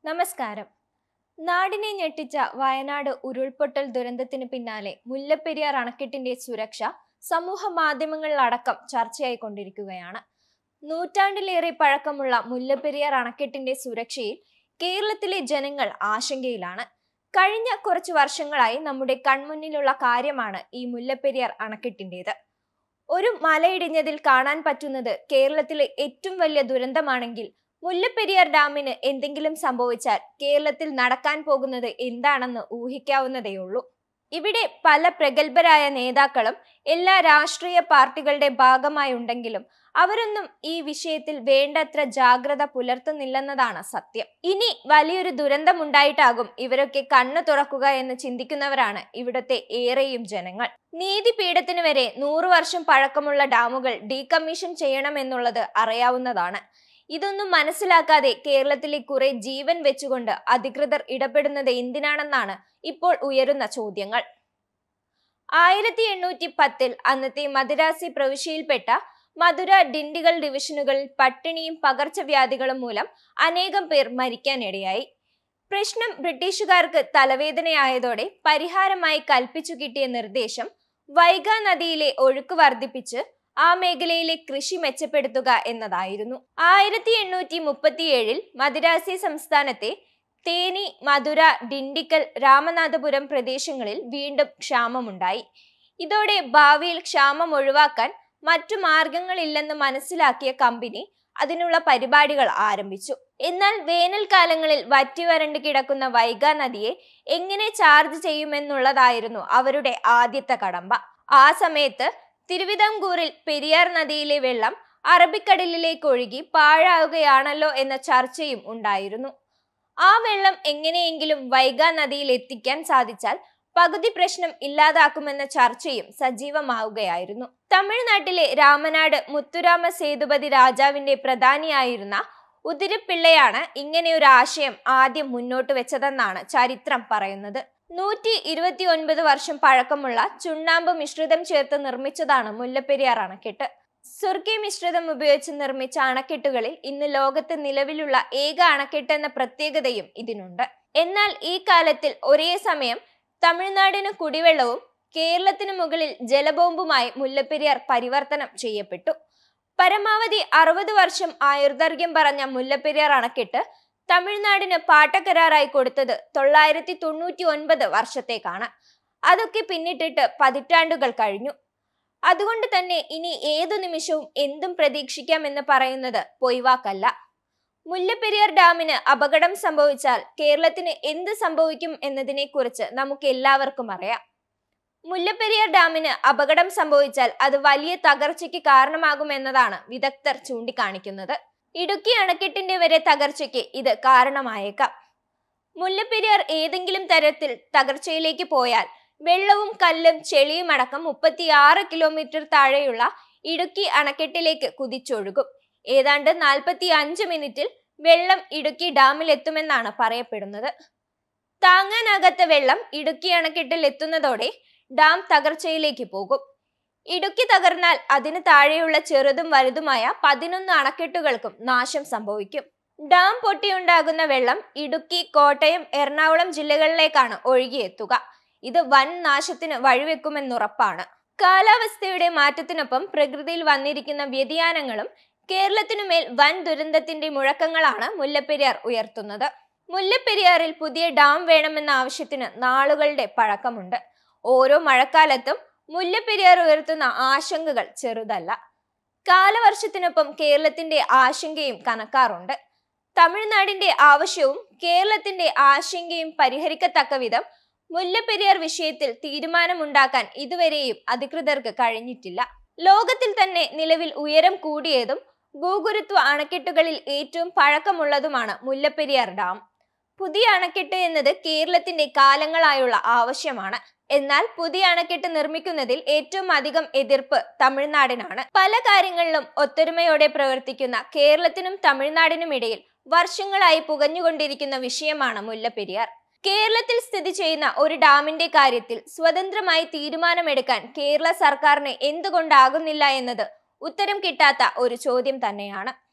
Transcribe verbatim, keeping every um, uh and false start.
നമസ്കാരം. നാടിനെ ഞെട്ടിച്ച വയനാട് ഉരുൾപൊട്ടൽ ദുരന്തത്തിന് പിന്നാലെ മുല്ലപ്പെരിയാർ അണക്കെട്ടിന്റെ സുരക്ഷ സമൂഹ മാധ്യമങ്ങളിലടക്കം ചർച്ചയായിക്കൊണ്ടിരിക്കുകയാണ്. നൂറ്റാണ്ടിലേറെ പഴക്കമുള്ള മുല്ലപ്പെരിയാർ അണക്കെട്ടിന്റെ സുരക്ഷയിൽ കേരളത്തിലെ ജനങ്ങൾ ആശങ്കയിലാണ്. കഴിഞ്ഞ കുറച്ചു വർഷങ്ങളായി നമ്മുടെ കൺമുന്നിലുള്ള കാര്യമാണ് ഈ മുല്ലപ്പെരിയാർ അണക്കെട്ടിന്റേത്. ഒരു മലയിടിഞ്ഞതിൽ കാണാൻ പറ്റുന്നത് കേരളത്തിലെ ഏറ്റവും വലിയ ദുരന്തമാണെങ്കിൽ മുല്ലപ്പെരിയാർ ഡാമിന് എന്തെങ്കിലും സംഭവിച്ചാൽ കേരളത്തിൽ നടക്കാൻ പോകുന്നത് എന്താണെന്ന് ഊഹിക്കാവുന്നതേയുള്ളൂ. ഇവിടെ പല പ്രഗത്ഭരായ നേതാക്കളും എല്ലാ രാഷ്ട്രീയ പാർട്ടികളുടെ ഭാഗമായുണ്ടെങ്കിലും അവരൊന്നും ഈ വിഷയത്തിൽ വേണ്ടത്ര ജാഗ്രത പുലർത്തുന്നില്ലെന്നതാണ് സത്യം. ഇനി വലിയൊരു ദുരന്തമുണ്ടായിട്ടാകും ഇവരൊക്കെ കണ്ണു തുറക്കുക എന്ന് ചിന്തിക്കുന്നവരാണ് ഇവിടുത്തെ ഏറെയും ജനങ്ങൾ. നീതിപീഠത്തിന് വരെ നൂറു വർഷം പഴക്കമുള്ള ഡാമുകൾ ഡീകമ്മീഷൻ ചെയ്യണമെന്നുള്ളത് അറിയാവുന്നതാണ്. ഇതൊന്നും മനസ്സിലാക്കാതെ കേരളത്തിലെ കുറെ ജീവൻ വെച്ചുകൊണ്ട് അധികൃതർ ഇടപെടുന്നത് എന്തിനാണെന്നാണ് ഇപ്പോൾ ഉയരുന്ന ചോദ്യങ്ങൾ. ആയിരത്തി എണ്ണൂറ്റി പത്തിൽ അന്നത്തെ മദിരാസി പ്രവിശ്യയിൽപ്പെട്ട മധുര ഡിണ്ടിഗൽ ഡിവിഷനുകളിൽ പട്ടിണിയും പകർച്ചവ്യാധികളും മൂലം അനേകം പേർ മരിക്കാനിടയായി. പ്രശ്നം ബ്രിട്ടീഷുകാർക്ക് തലവേദനയായതോടെ പരിഹാരമായി കൽപ്പിച്ചു കിട്ടിയ നിർദ്ദേശം വൈഗാ നദിയിലെ ഒഴുക്ക് വർദ്ധിപ്പിച്ച് ആ മേഖലയിലെ കൃഷി മെച്ചപ്പെടുത്തുക എന്നതായിരുന്നു. ആയിരത്തി എണ്ണൂറ്റി മുപ്പത്തിയേഴിൽ മദിരാസി സംസ്ഥാനത്തെ തേനി, മധുര, ഡിണ്ടിക്കൽ, രാമനാഥപുരം പ്രദേശങ്ങളിൽ വീണ്ടും ക്ഷാമമുണ്ടായി. ഇതോടെ ഭാവിയിൽ ക്ഷാമം ഒഴിവാക്കാൻ മറ്റു മാർഗങ്ങളില്ലെന്ന് മനസ്സിലാക്കിയ കമ്പനി അതിനുള്ള പരിപാടികൾ ആരംഭിച്ചു. എന്നാൽ വേനൽക്കാലങ്ങളിൽ വറ്റിവരണ്ട് കിടക്കുന്ന വൈഗാ നദിയെ എങ്ങനെ ചാർജ് ചെയ്യുമെന്നുള്ളതായിരുന്നു അവരുടെ ആദ്യത്തെ കടമ്പ. ആ സമയത്ത് തിരുവിതാംകൂറിൽ പെരിയാർ നദിയിലെ വെള്ളം അറബിക്കടലിലേക്ക് ഒഴുകി പാഴാവുകയാണല്ലോ എന്ന ചർച്ചയും ഉണ്ടായിരുന്നു. ആ വെള്ളം എങ്ങനെയെങ്കിലും വൈഗാ നദിയിൽ എത്തിക്കാൻ സാധിച്ചാൽ പകുതി പ്രശ്നം ഇല്ലാതാക്കുമെന്ന ചർച്ചയും സജീവമാവുകയായിരുന്നു. തമിഴ്നാട്ടിലെ രാമനാട് മുത്തുരാമ സേതുപതി രാജാവിന്റെ പ്രധാനിയായിരുന്ന ഉതിരപ്പിള്ളയാണ് ഇങ്ങനെയൊരു ആശയം ആദ്യം മുന്നോട്ട് വെച്ചതെന്നാണ് ചരിത്രം പറയുന്നത്. നൂറ്റി ഇരുപത്തി ഒൻപത് വർഷം പഴക്കമുള്ള ചുണ്ണാമ്പ് മിശ്രിതം ചേർത്ത് നിർമ്മിച്ചതാണ് മുല്ലപ്പെരിയാർ അണക്കെട്ട്. സുർക്കി മിശ്രിതം ഉപയോഗിച്ച് നിർമ്മിച്ച അണക്കെട്ടുകളിൽ ഇന്ന് ലോകത്ത് നിലവിലുള്ള ഏക അണക്കെട്ട് എന്ന പ്രത്യേകതയും ഇതിനുണ്ട്. എന്നാൽ ഈ കാലത്തിൽ ഒരേ സമയം തമിഴ്നാടിന് കുടിവെള്ളവും കേരളത്തിന് മുകളിൽ ജലബോംബുമായി മുല്ലപ്പെരിയാർ പരിവർത്തനം ചെയ്യപ്പെട്ടു. പരമാവധി അറുപത് വർഷം ആയുർദൈർഘ്യം പറഞ്ഞ മുല്ലപ്പെരിയാർ അണക്കെട്ട് തമിഴ്നാടിന് പാട്ടക്കരാറായി കൊടുത്തത് തൊള്ളായിരത്തി തൊണ്ണൂറ്റി ഒൻപത് വർഷത്തേക്കാണ്. അതൊക്കെ പിന്നിട്ടിട്ട് പതിറ്റാണ്ടുകൾ കഴിഞ്ഞു. അതുകൊണ്ട് തന്നെ ഇനി ഏതു നിമിഷവും എന്തും പ്രതീക്ഷിക്കാമെന്ന് പറയുന്നത് പൊയ്വാക്കല്ല. മുല്ലപ്പെരിയാർ ഡാമിന് അപകടം സംഭവിച്ചാൽ കേരളത്തിന് എന്ത് സംഭവിക്കും എന്നതിനെ കുറിച്ച് നമുക്ക് എല്ലാവർക്കും അറിയാം. മുല്ലപ്പെരിയാർ ഡാമിന് അപകടം സംഭവിച്ചാൽ അത് വലിയ തകർച്ചയ്ക്ക് കാരണമാകുമെന്നതാണ് വിദഗ്ധർ ചൂണ്ടിക്കാണിക്കുന്നത്. ഇടുക്കി അണക്കെട്ടിന്റെ വരെ തകർച്ചയ്ക്ക് ഇത് കാരണമായേക്കാം. മുല്ലപ്പെരിയാർ ഏതെങ്കിലും തരത്തിൽ തകർച്ചയിലേക്ക് പോയാൽ വെള്ളവും കല്ലും ചെളിയും അടക്കം മുപ്പത്തിയാറ് കിലോമീറ്റർ താഴെയുള്ള ഇടുക്കി അണക്കെട്ടിലേക്ക് കുതിച്ചൊഴുകും. ഏതാണ്ട് നാൽപ്പത്തി അഞ്ച് മിനിറ്റിൽ വെള്ളം ഇടുക്കി ഡാമിൽ എത്തുമെന്നാണ് പറയപ്പെടുന്നത്. താങ്ങാനാകാത്ത വെള്ളം ഇടുക്കി അണക്കെട്ടിൽ എത്തുന്നതോടെ ഡാം തകർച്ചയിലേക്ക് പോകും. ഇടുക്കി തകർന്നാൽ അതിന് താഴെയുള്ള ചെറുതും വലുതുമായ പതിനൊന്ന് അണക്കെട്ടുകൾക്കും നാശം സംഭവിക്കും. ഡാം പൊട്ടിയുണ്ടാകുന്ന വെള്ളം ഇടുക്കി, കോട്ടയം, എറണാകുളം ജില്ലകളിലേക്കാണ് ഒഴുകിയെത്തുക. ഇത് വൻ നാശത്തിന് വഴിവെക്കുമെന്നുറപ്പാണ്. കാലാവസ്ഥയുടെ മാറ്റത്തിനൊപ്പം പ്രകൃതിയിൽ വന്നിരിക്കുന്ന വ്യതിയാനങ്ങളും കേരളത്തിനുമേൽ വൻ ദുരന്തത്തിന്റെ മുഴക്കങ്ങളാണ് മുല്ലപ്പെരിയാർ ഉയർത്തുന്നത്. മുല്ലപ്പെരിയാറിൽ പുതിയ ഡാം വേണമെന്ന ആവശ്യത്തിന് നാളുകളുടെ പഴക്കമുണ്ട്. ഓരോ മഴക്കാലത്തും മുല്ലപ്പെരിയാർ ഉയർത്തുന്ന ആശങ്കകൾ ചെറുതല്ല. കാലവർഷത്തിനൊപ്പം കേരളത്തിന്റെ ആശങ്കയും കനക്കാറുണ്ട്. തമിഴ്നാടിന്റെ ആവശ്യവും കേരളത്തിന്റെ ആശങ്കയും പരിഹരിക്കത്തക്ക വിധം മുല്ലപ്പെരിയാർ വിഷയത്തിൽ തീരുമാനമുണ്ടാക്കാൻ ഇതുവരെയും അധികൃതർക്ക് കഴിഞ്ഞിട്ടില്ല. ലോകത്തിൽ തന്നെ നിലവിൽ ഉയരം കൂടിയതും ഭൂഗുരുത്വ അണക്കെട്ടുകളിൽ ഏറ്റവും പഴക്കമുള്ളതുമാണ് മുല്ലപ്പെരിയാർ ഡാം. പുതിയ അണക്കെട്ട് എന്നത് കേരളത്തിന്റെ കാലങ്ങളായുള്ള ആവശ്യമാണ്. എന്നാൽ പുതിയ അണക്കെട്ട് നിർമ്മിക്കുന്നതിൽ ഏറ്റവും അധികം എതിർപ്പ് തമിഴ്നാടിനാണ്. പല കാര്യങ്ങളിലും ഒത്തൊരുമയോടെ പ്രവർത്തിക്കുന്ന കേരളത്തിനും തമിഴ്നാടിനും ഇടയിൽ വർഷങ്ങളായി പുകഞ്ഞുകൊണ്ടിരിക്കുന്ന വിഷയമാണ് മുല്ലപ്പെരിയാർ. കേരളത്തിൽ സ്ഥിതി ചെയ്യുന്ന ഒരു ഡാമിന്റെ കാര്യത്തിൽ സ്വതന്ത്രമായി തീരുമാനമെടുക്കാൻ കേരള സർക്കാരിന് എന്തുകൊണ്ടാകുന്നില്ല എന്നത് ഉത്തരം കിട്ടാത്ത ഒരു ചോദ്യം തന്നെയാണ്.